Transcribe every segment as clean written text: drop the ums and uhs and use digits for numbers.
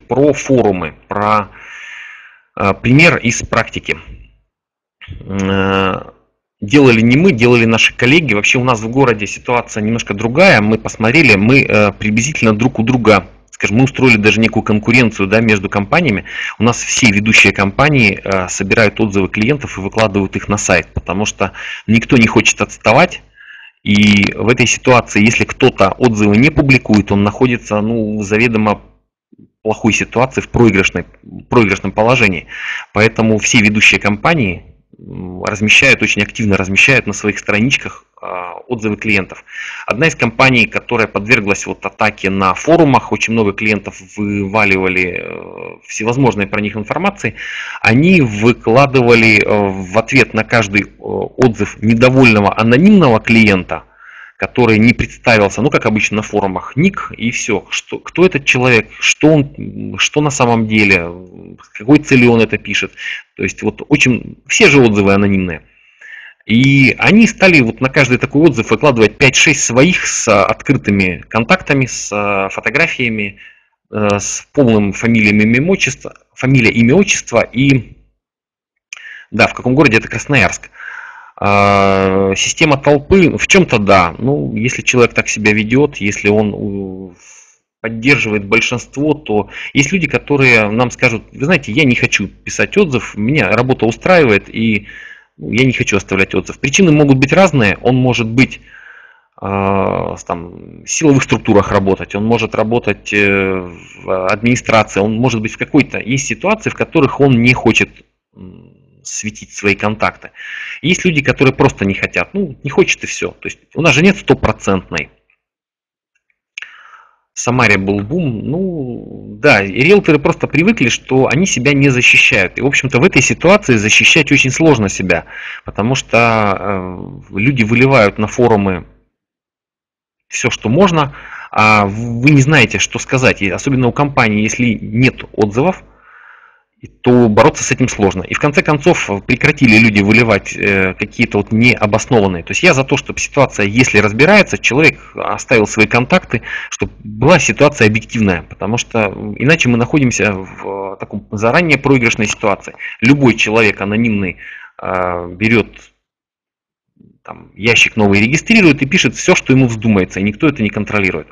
про форумы, про пример из практики. Делали не мы, делали наши коллеги. Вообще у нас в городе ситуация немножко другая. Мы посмотрели, мы приблизительно друг у друга, скажем, мы устроили даже некую конкуренцию, да, между компаниями. У нас все ведущие компании собирают отзывы клиентов и выкладывают их на сайт, потому что никто не хочет отставать. И в этой ситуации, если кто-то отзывы не публикует, он находится, ну, в заведомо плохой ситуации, в проигрышном положении. Поэтому все ведущие компании размещают, очень активно размещают на своих страничках отзывы клиентов. Одна из компаний, которая подверглась вот атаке на форумах, очень много клиентов вываливали всевозможной про них информации, они выкладывали в ответ на каждый отзыв недовольного анонимного клиента, который не представился, ну, как обычно на форумах, ник и все. Кто этот человек, что на самом деле, с какой целью он это пишет. То есть вот все же отзывы анонимные. И они стали вот на каждый такой отзыв выкладывать 5-6 своих с открытыми контактами, с фотографиями, с полным фамилией, имя, отчество и, да, в каком городе, это Красноярск. Система толпы в чем-то да, ну, если человек так себя ведет, если он поддерживает большинство, то есть люди, которые нам скажут: вы знаете, я не хочу писать отзыв, меня работа устраивает, и я не хочу оставлять отзыв. Причины могут быть разные, он может быть в силовых структурах работать, он может работать в администрации, он может быть в какой-то... Есть ситуации, в которых он не хочет светить свои контакты. Есть люди, которые просто не хотят, ну, не хочет и все. То есть у нас же нет стопроцентной. В Самаре был бум, ну, да, и риэлторы просто привыкли, что они себя не защищают. И, в общем-то, в этой ситуации защищать очень сложно себя, потому что люди выливают на форумы все, что можно, а вы не знаете, что сказать. И особенно у компании, если нет отзывов, то бороться с этим сложно. И в конце концов прекратили люди выливать какие-то вот необоснованные. То есть я за то, чтобы ситуация, если разбирается, человек оставил свои контакты, чтобы была ситуация объективная, потому что иначе мы находимся в таком заранее проигрышной ситуации. Любой человек анонимный берет там ящик новый, регистрирует и пишет все, что ему вздумается, и никто это не контролирует.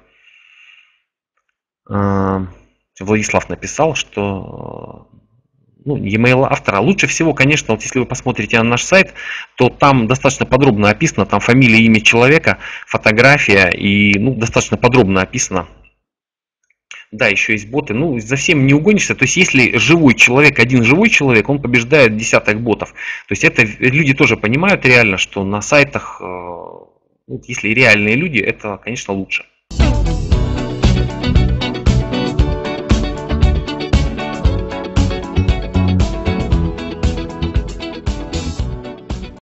Владислав написал, что e-mail автора. Лучше всего, конечно, вот если вы посмотрите на наш сайт, то там достаточно подробно описано, там фамилия, имя человека, фотография, и достаточно подробно описано. Да, еще есть боты. Ну, за всем не угонишься. То есть, если один живой человек, он побеждает десяток ботов. То есть, это люди тоже понимают реально, что на сайтах, если реальные люди, это, конечно, лучше.